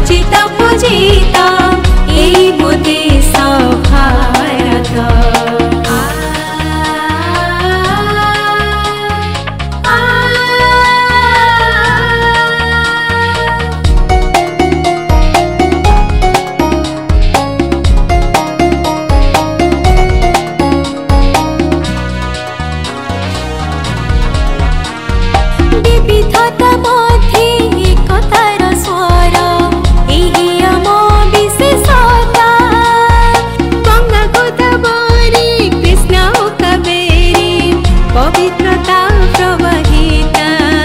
चर्चित पूजित एई मो देश भारत। विविधता मध्ये एकतार स्वर एही आम विशेषता। गंगा गोदावरी कृष्ण ओ कावेरी पवित्रता प्रवाहिता।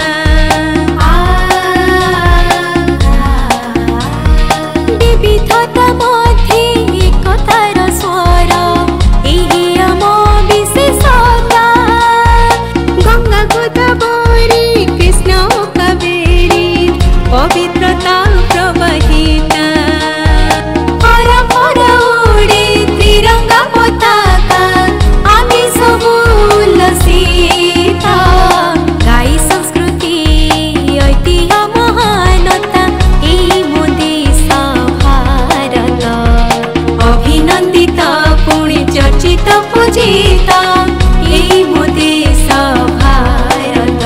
विविधता मध्ये एकतार स्वर एही आम विशेषता। गंगा गोदावरी कृष्ण ओ कावेरी पवित्रता प्रवाहिता। हर हर उड़े तिरंगा पताका आमी सबु उल्लसित। गाई संस्कृति ऐतिह्य महानता एई मो देश भारत। अभिनंदित पुणी चर्चित पूजित एई मो देश भारत।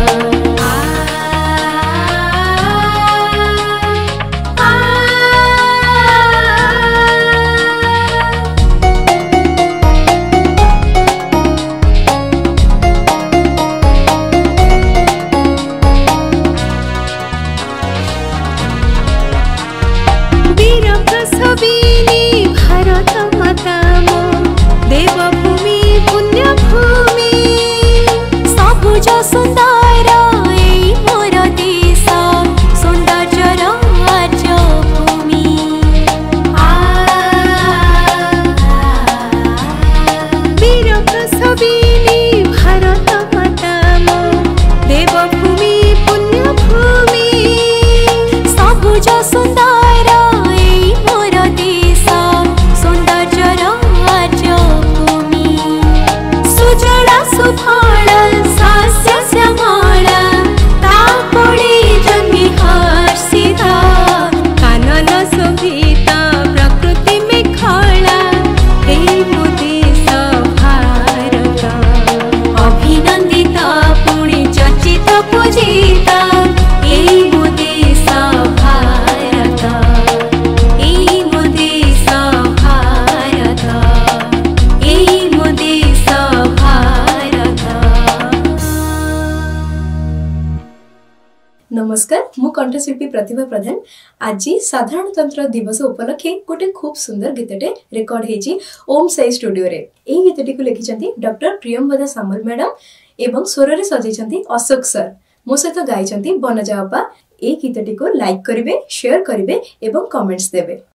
वीर प्रसविनी भारत माता मो देवभूमि पुण्यभूमि। सबुज सुंदर एई मोर देश सौंदर्यर आर्यभूमि। वीर प्रसविनी भारत माता मो देवभूमि पुण्यभूमि। सबुज सुंदर एई मोर देश सौंदर्यर आर्यभूमि। सुजला सुफल शस्य श्यामल तापड़े जन्मि हर्षित। कानन शोभित प्रकृति में खला एई मो देश भारत। अभिनंदित पुणी चर्चित पूजित एई मो देश भारत। एई मो देश भारत। एई मो देश भारत। नमस्कार, मु कंठशिल्पी प्रतिभा प्रधान। आज साधारणतंत्र दिवस उपलक्षे गोटे खूब सुंदर गीतटे रेकर्ड हेजी ओम साई स्टूडियो रे। एही गीतटी को लिखिछंती डॉक्टर प्रियंवदा सामल मैडम एवं स्वर रे सजेछंती अशोक सर। मो सहित गाइछंती बनजा बापा। ए गीतटी को लाइक करिवे, शेयर करिवे एवं कमेंट्स देबे।